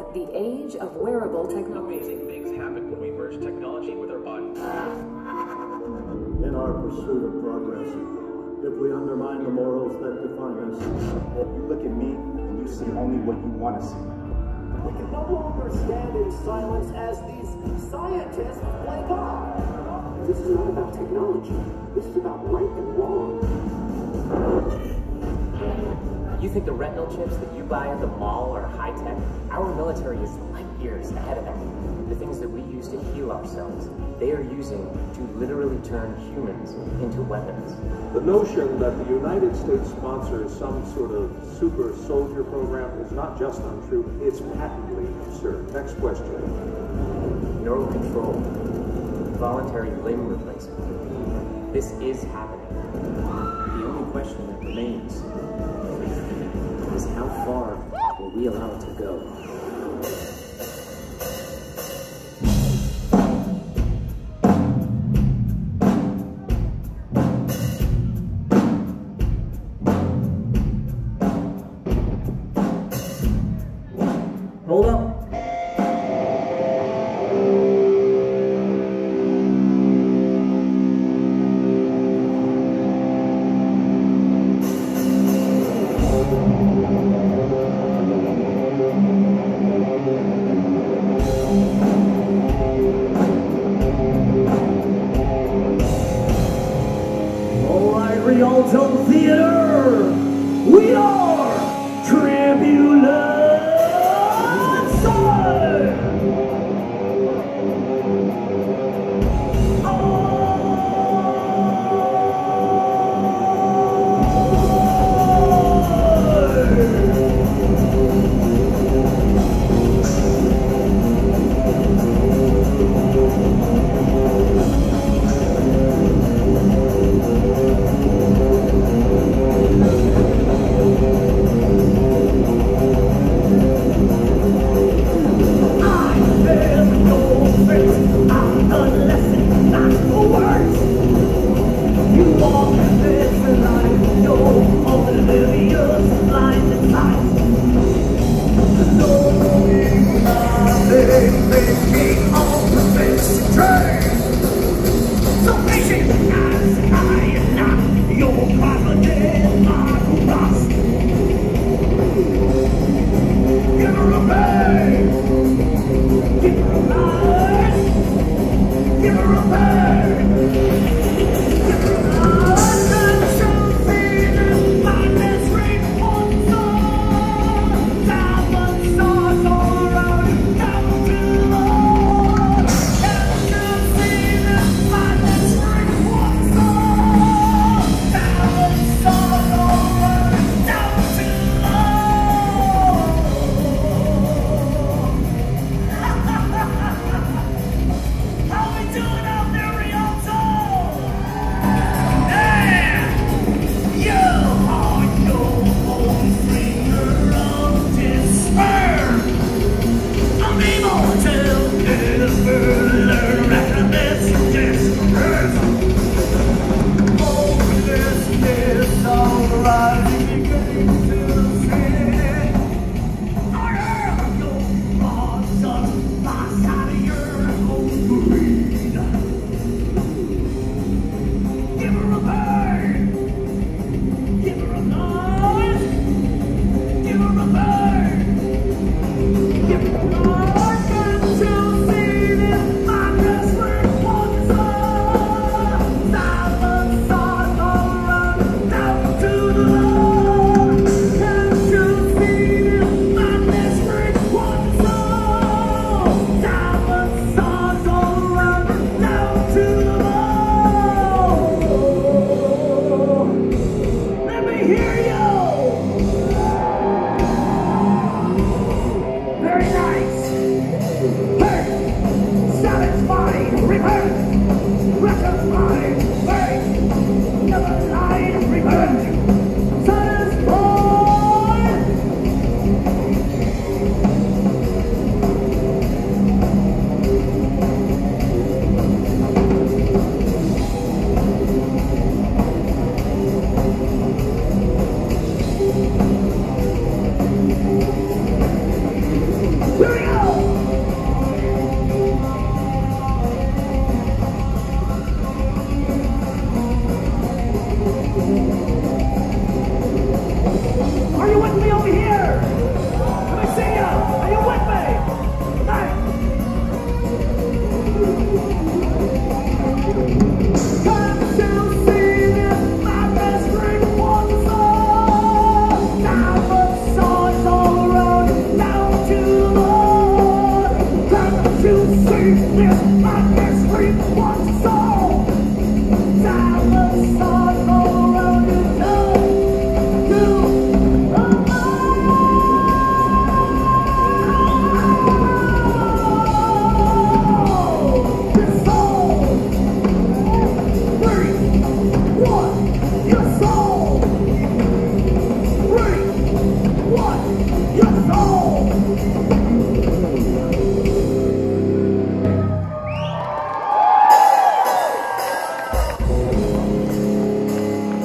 the age of wearable technology. Amazing things happen when we merge technology with our bodies. In our pursuit of progress, if we undermine the morals that define us, you look at me and you see only what you want to see. We can no longer stand in silence as these scientists play God. This is not about technology. This is about right and wrong. You think the retinal chips that you buy at the mall are high-tech? Our military is light years ahead of them. The things that we use to heal ourselves, they are using to literally turn humans into weapons. The notion that the United States sponsors some sort of super soldier program is not just untrue, it's patently absurd. Next question. Neural control, voluntary limb replacement. This is happening. The only question that remains is how far will we allow it to go? Hold up. Rialto Theater, we are Tribulation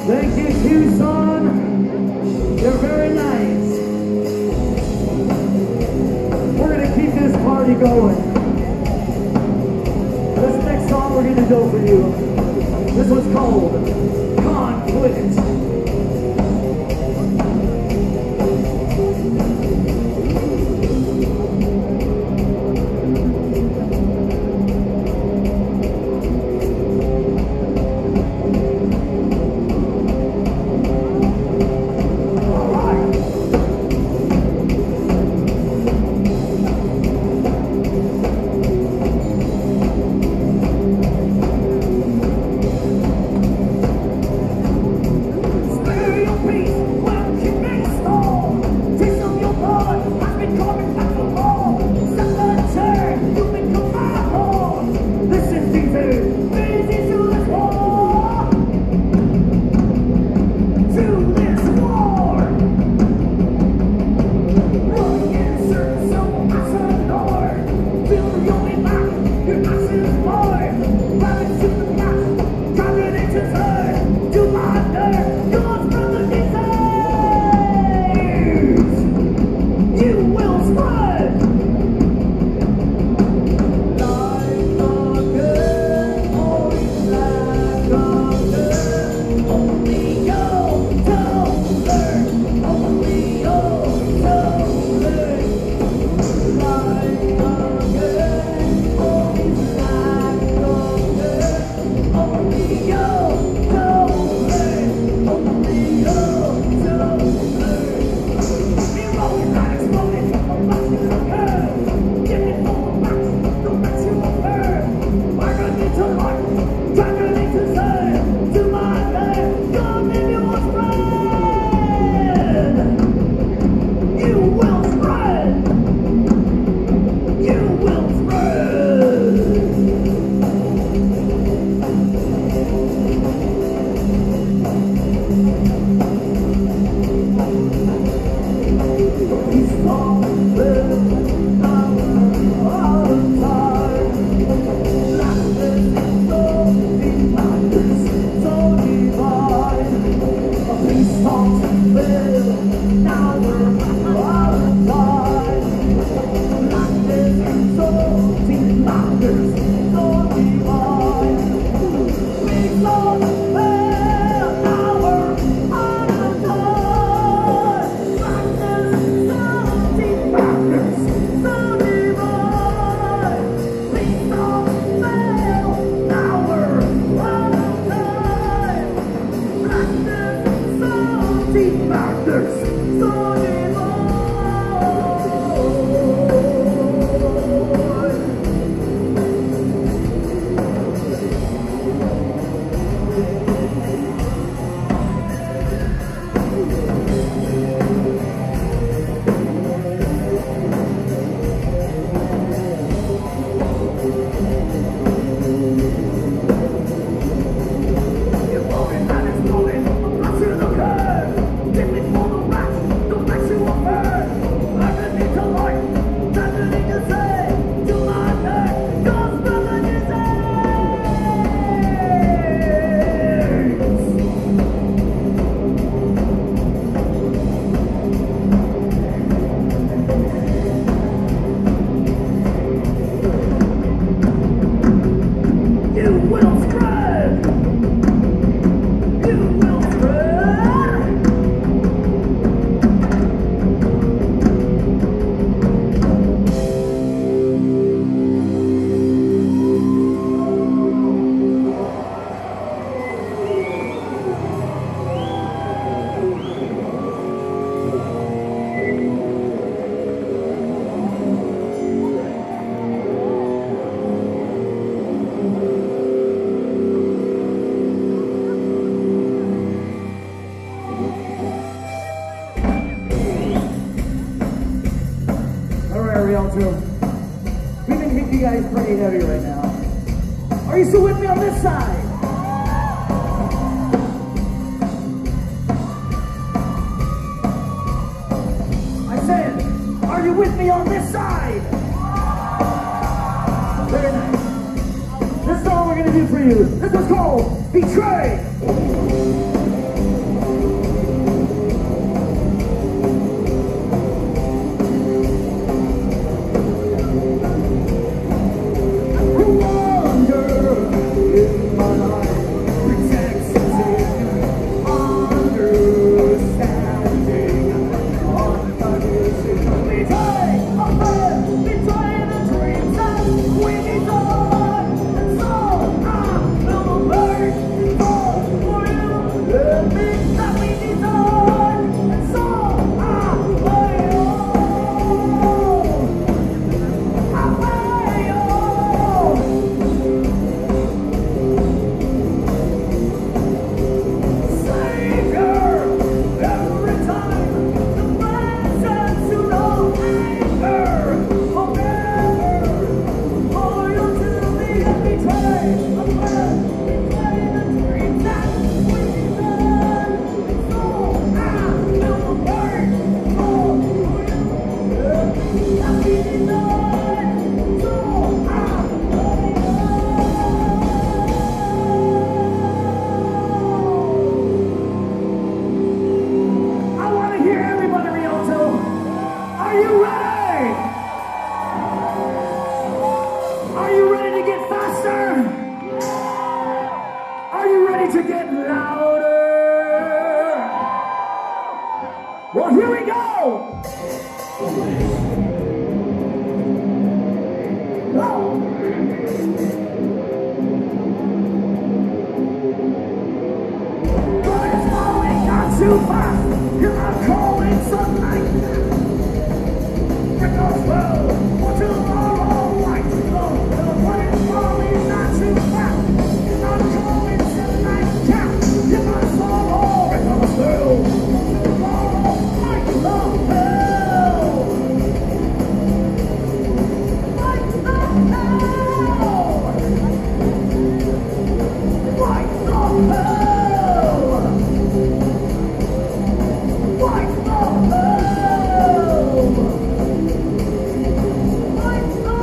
Thank you, Tucson. You're very nice. We're going to keep this party going. This next song we're going to go for you. This one's called Conflict. We can hit you guys pretty heavy right now. Are you still with me on this side? I said, are you with me on this side? Very nice. This song we're gonna do for you. This one's called Betray. Well, here we go! But it's falling not too fast. Here I'm calling sunlight. It goes well tomorrow night. But it's falling not too fast. Here I'm calling sunlight. If I sorrow, it goes well tomorrow night. Oh, hell! Light the hell! Light the hell! Light the hell! Light the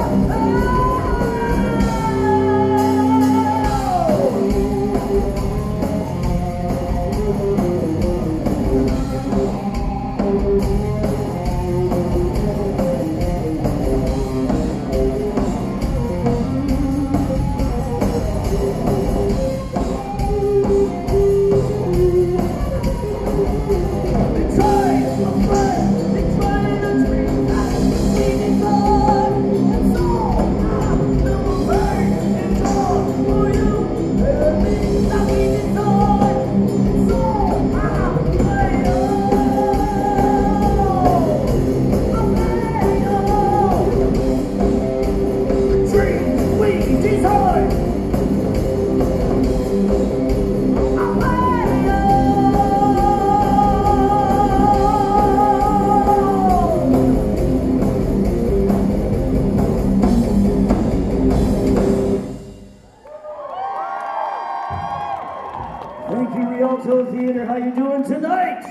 Thank you, Rialto Theater. How you doing tonight?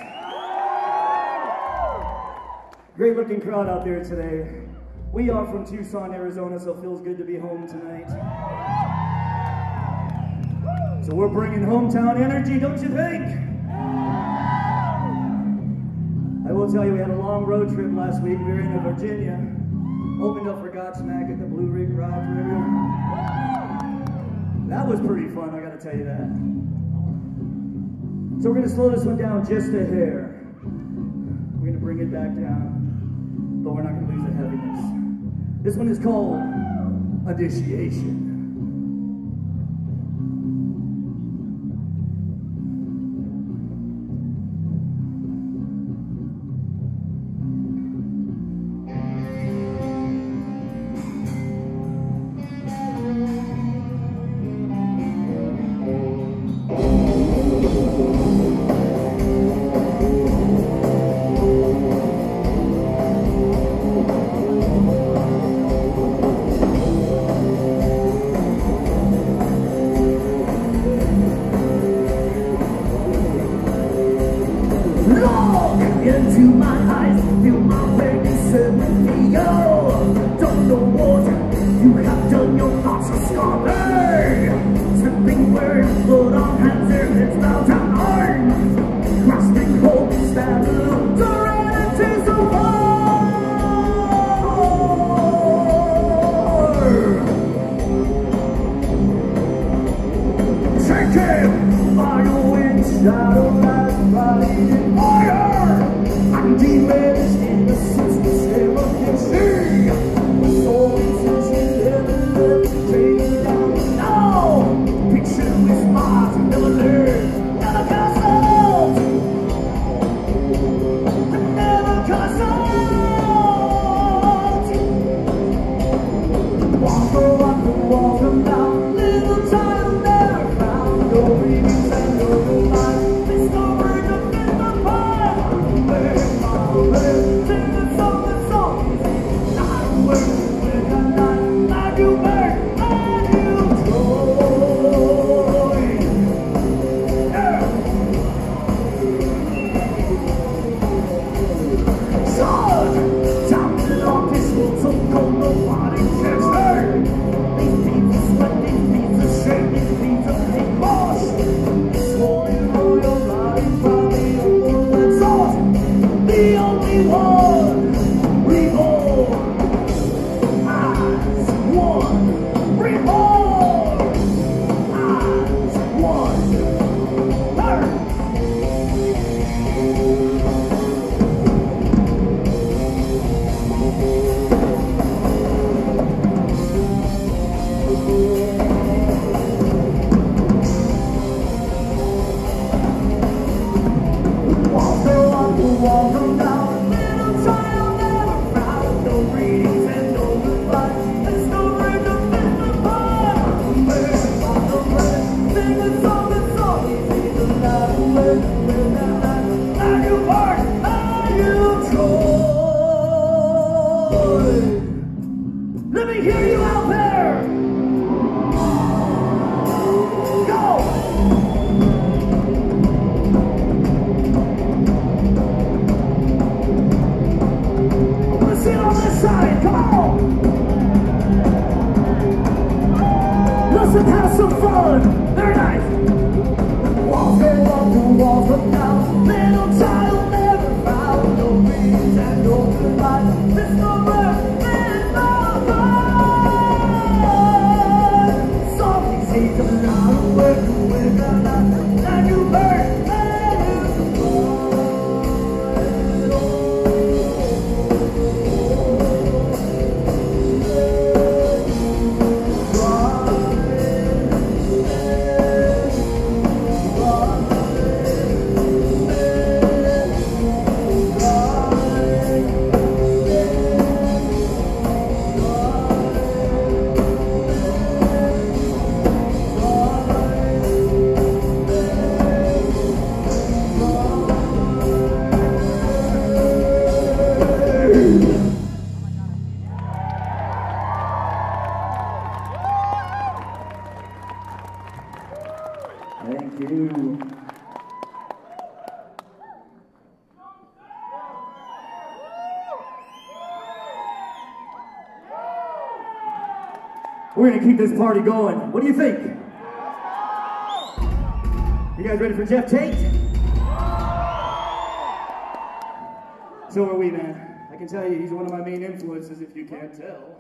Great looking crowd out there today. We are from Tucson, Arizona, so it feels good to be home tonight. So we're bringing hometown energy, don't you think? I will tell you, we had a long road trip last week. We were in Virginia. Opened up for Godsmack at the Blue Ridge Garage area. That was pretty fun, I gotta tell you that. So we're going to slow this one down just a hair. We're going to bring it back down, but we're not going to lose the heaviness. This one is called Initiation. Into my eyes, feel my baby set with me, yo. Don't know what you have done, your thoughts are scarred. Slipping words, blood on hands, their heads bowed down hard. Grasping hope, stand alone, serenity so far. Shaking by your wind, shadow light, riding in fire. I'm deep in walls come down. Little child never proud, no greetings and no goodbyes. There's no rhythm in the heart. On the way, sing the song, easy to laugh with that laugh. Now you bark, now you Troy. Let me hear you out there. Sit on this side, come on! Listen, have some fun! Very nice! Walls go up, the walls come down. Little child never found no reasons and no goodbyes. This number is not mine. Softly sees a lot of work with the light. Now you burn. Thank you. We're gonna keep this party going. What do you think? You guys ready for Jeff Tate? So are we, man. I can tell you he's one of my main influences if you can't tell.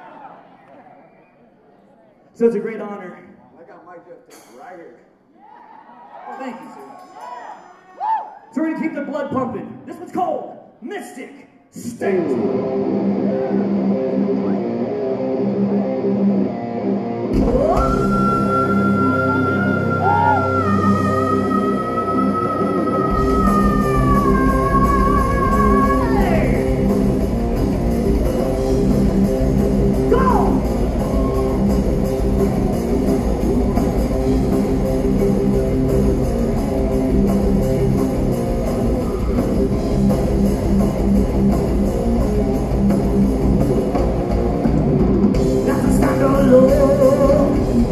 So it's a great honor. I got my Jeff Tate right here. Well, thank you, sir. So we're gonna keep the blood pumping. This one's called Mystic State. That's a stand alone.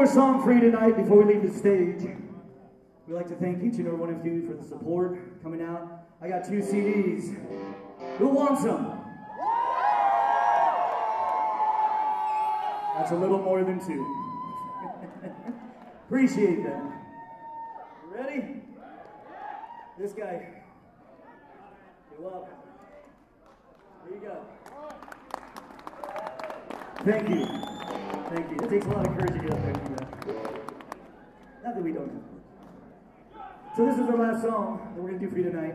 more song for you tonight before we leave the stage. We'd like to thank each and every one of you for the support coming out. I got 2 CDs. Who wants them? That's a little more than 2. Appreciate that. You ready? This guy. You're welcome. Here you go. Thank you. Thank you. It takes a lot of courage to get up there and do that. Not that we don't. So this is our last song that we're going to do for you tonight.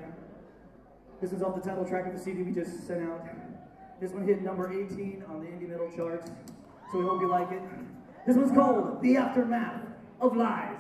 This is off the title track of the CD we just sent out. This one hit number 18 on the indie metal charts, so we hope you like it. This one's called The Aftermath of Lies.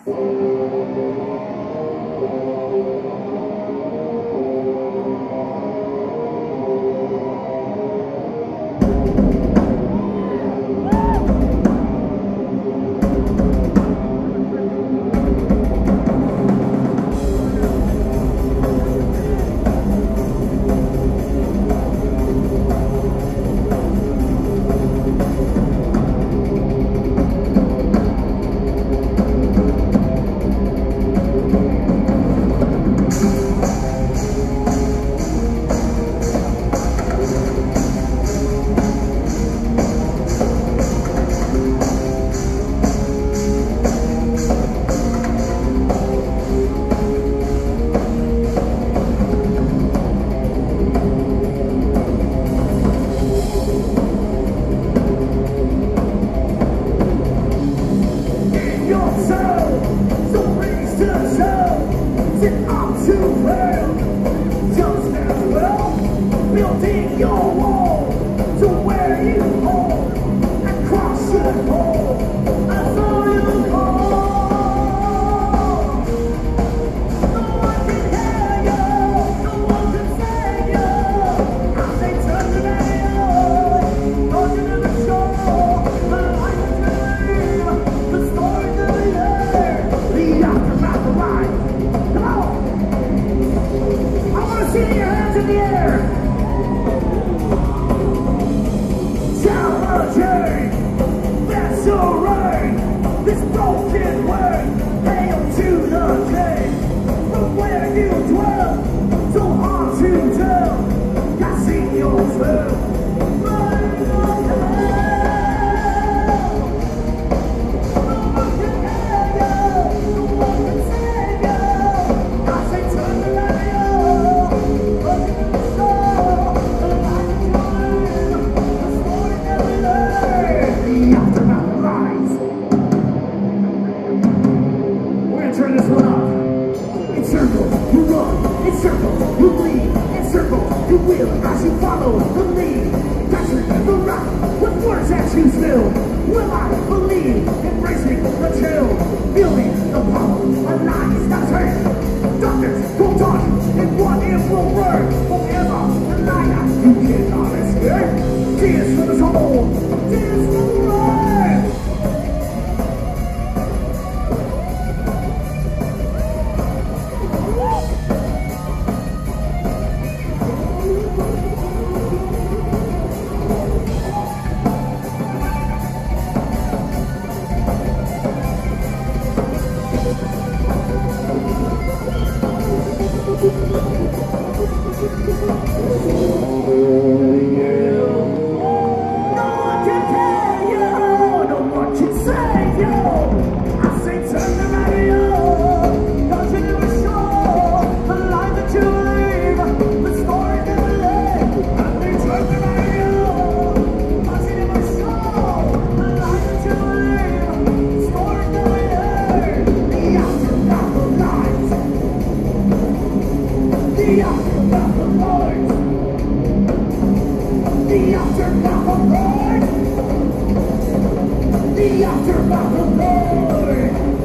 The aftermath of lies.